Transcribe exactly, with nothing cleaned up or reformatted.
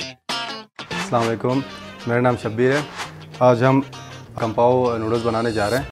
अस्सलाम वालेकुम, मेरा नाम शब्बीर है। आज हम कम पाव नूडल्स बनाने जा रहे हैं।